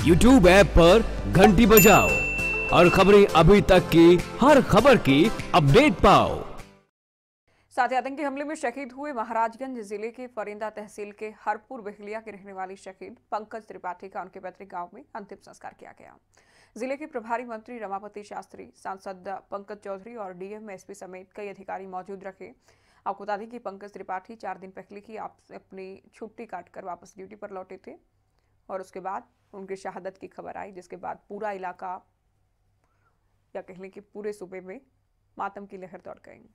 YouTube app पर घंटी बजाओ और खबरें अभी तक की हर खबर की अपडेट पाओ। साथ ही आतंकी हमले में शहीद हुए महाराजगंज जिले के फरिंदा तहसील के हरपुर बेहलिया के रहने वाली शहीद पंकज त्रिपाठी का उनके पैतृक गांव में अंतिम संस्कार किया गया। जिले के प्रभारी मंत्री रमापति शास्त्री, सांसद पंकज चौधरी और डीएम एसपी समेत कई अधिकारी मौजूद रहे। आपको बता दें कि पंकज त्रिपाठी 4 दिन पहले ही अपनी छुट्टी काटकर वापस ड्यूटी पर लौटे थे और उसके बाद उनकी शहादत की खबर आई, जिसके बाद पूरा इलाका या कह लें कि पूरे सूबे में मातम की लहर दौड़ गई।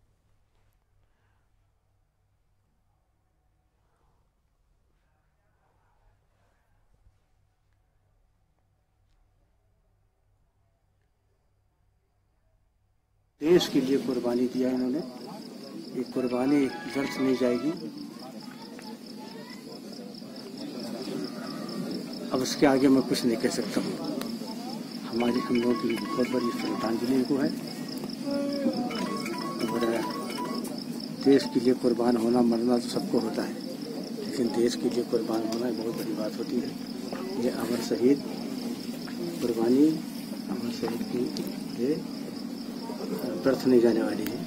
देश के लिए कुर्बानी दिया इन्होंने। ये कुर्बानी व्यर्थ नहीं जाएगी। अब उसके आगे मैं कुछ नहीं कह सकता हूँ। हम लोगों की बहुत बड़ी श्रद्धांजलि को है और देश के लिए कुर्बान होना मरना तो सबको होता है, लेकिन देश के लिए कुर्बान होना बहुत बड़ी बात होती है। ये अमर शहीद कुर्बानी अमर शहीद की व्यर्थ नहीं जाने वाली है।